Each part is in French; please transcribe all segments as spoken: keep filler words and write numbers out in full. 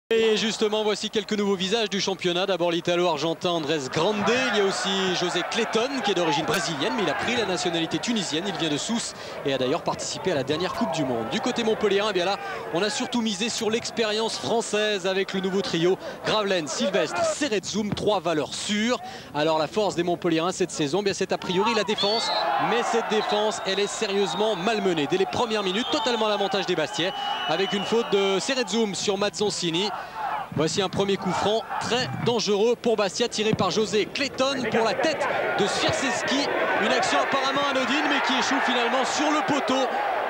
Et justement, voici quelques nouveaux visages du championnat. D'abord l'Italo-Argentin Andrés Grande. Il y a aussi José Clayton qui est d'origine brésilienne, mais il a pris la nationalité tunisienne. Il vient de Sousse et a d'ailleurs participé à la dernière Coupe du Monde. Du côté montpelliérain, eh bien là, on a surtout misé sur l'expérience française avec le nouveau trio Gravelaine, Sylvestre, Cerezoum, trois valeurs sûres. Alors la force des montpelliérains cette saison, eh bien c'est a priori la défense, mais cette défense, elle est sérieusement malmenée. Dès les premières minutes, totalement à l'avantage des Bastiais, avec une faute de Cerezoum sur Mazzoncini. Voici un premier coup franc très dangereux pour Bastia, tiré par José Clayton pour la tête de Swiarczewski. Une action apparemment anodine mais qui échoue finalement sur le poteau.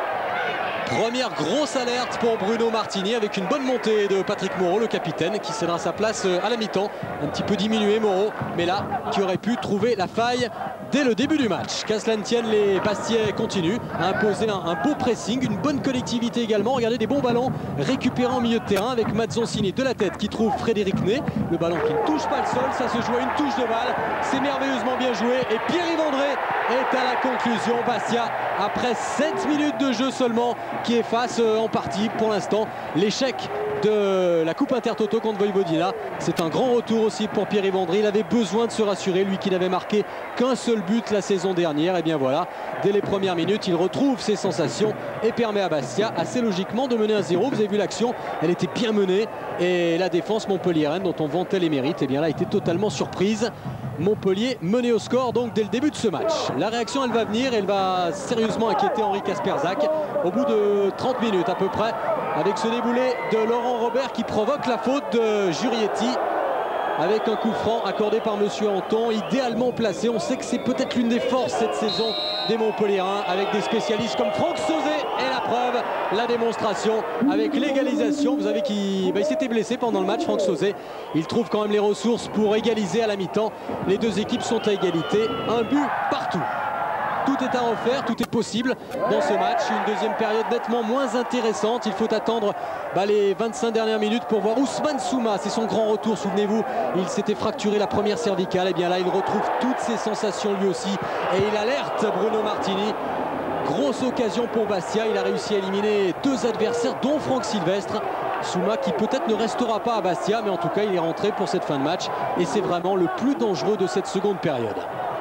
Première grosse alerte pour Bruno Martini avec une bonne montée de Patrick Moreau, le capitaine, qui cédera sa place à la mi-temps. Un petit peu diminué Moreau, mais là, qui aurait pu trouver la faille dès le début du match. Qu'à cela ne tienne, les Bastiais continuent à imposer un, un beau pressing, une bonne collectivité également. Regardez des bons ballons récupérés en milieu de terrain avec Mazzoncini de la tête qui trouve Frédéric Ney. Le ballon qui ne touche pas le sol, ça se joue à une touche de balle. C'est merveilleusement bien joué et Pierre-Yves André est à la conclusion. Bastia, après sept minutes de jeu seulement, qui efface en partie pour l'instant l'échec de la Coupe Intertoto contre Vojvodina. C'est un grand retour aussi pour Pierre-Yves André. Il avait besoin de se rassurer, lui qui n'avait marqué qu'un seul but la saison dernière. Et bien voilà, dès les premières minutes, il retrouve ses sensations et permet à Bastia assez logiquement de mener un zéro. Vous avez vu l'action, elle était bien menée et la défense montpelliéraine dont on vantait les mérites, et bien là, a été totalement surprise. Montpellier mené au score donc dès le début de ce match. La réaction, elle va venir, elle va sérieusement inquiéter Henri Kasperzak au bout de trente minutes à peu près, avec ce déboulé de Laurent Robert qui provoque la faute de Jurietti avec un coup franc accordé par Monsieur Anton, idéalement placé. On sait que c'est peut-être l'une des forces cette saison des Montpelliérains, avec des spécialistes comme Franck Sauzet. Et la preuve, la démonstration avec l'égalisation. Vous savez qu'il bah, s'était blessé pendant le match, Franck Sauzet. Il trouve quand même les ressources pour égaliser à la mi-temps. Les deux équipes sont à égalité, un but partout. Tout est à refaire, tout est possible dans ce match. Une deuxième période nettement moins intéressante. Il faut attendre bah, les vingt-cinq dernières minutes pour voir Ousmane Souma. C'est son grand retour, souvenez-vous. Il s'était fracturé la première cervicale. Et bien là, il retrouve toutes ses sensations lui aussi. Et il alerte Bruno Martini. Grosse occasion pour Bastia. Il a réussi à éliminer deux adversaires, dont Franck Sylvestre. Souma qui peut-être ne restera pas à Bastia, mais en tout cas, il est rentré pour cette fin de match. Et c'est vraiment le plus dangereux de cette seconde période.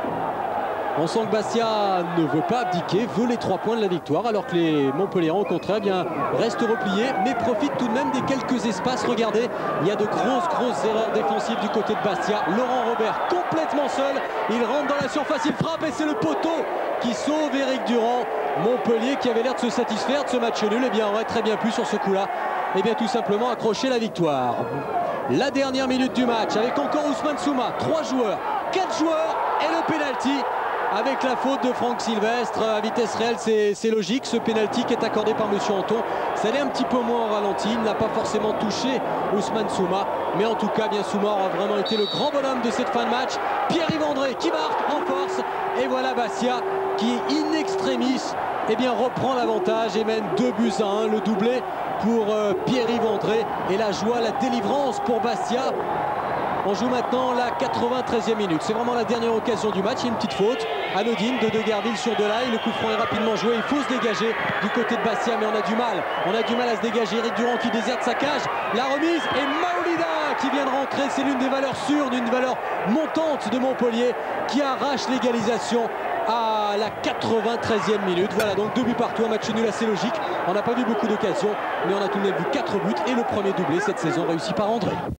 On sent que Bastia ne veut pas abdiquer, veut les trois points de la victoire, alors que les Montpelliérains, au contraire, bien, restent repliés, mais profitent tout de même des quelques espaces. Regardez, il y a de grosses, grosses erreurs défensives du côté de Bastia. Laurent Robert, complètement seul, il rentre dans la surface, il frappe et c'est le poteau qui sauve Éric Durand. Montpellier qui avait l'air de se satisfaire de ce match nul, et bien aurait très bien pu sur ce coup-là, et bien tout simplement accrocher la victoire. La dernière minute du match, avec encore Ousmane Souma, trois joueurs, quatre joueurs et le pénalty. Avec la faute de Franck Sylvestre à vitesse réelle, c'est logique. Ce pénalty qui est accordé par Monsieur Anton, ça allait un petit peu moins en ralenti. Il n'a pas forcément touché Ousmane Souma, mais en tout cas, bien Souma aura vraiment été le grand bonhomme de cette fin de match. Pierre-Yves André qui marque en force. Et voilà Bastia qui, in extremis, eh bien, reprend l'avantage et mène deux buts à un. Le doublé pour euh, Pierre-Yves André. Et la joie, la délivrance pour Bastia. On joue maintenant la quatre-vingt-treizième minute. C'est vraiment la dernière occasion du match. Il y a une petite faute anodine de Deguerville sur Delahaye. Le coup franc est rapidement joué. Il faut se dégager du côté de Bastia, mais on a du mal. On a du mal à se dégager. Éric Durand qui déserte sa cage. La remise et Maolida qui vient de rentrer. C'est l'une des valeurs sûres, d'une valeur montante de Montpellier qui arrache l'égalisation à la quatre-vingt-treizième minute. Voilà, donc deux buts partout, un match nul assez logique. On n'a pas vu beaucoup d'occasions, mais on a tout de même vu quatre buts et le premier doublé cette saison réussi par André.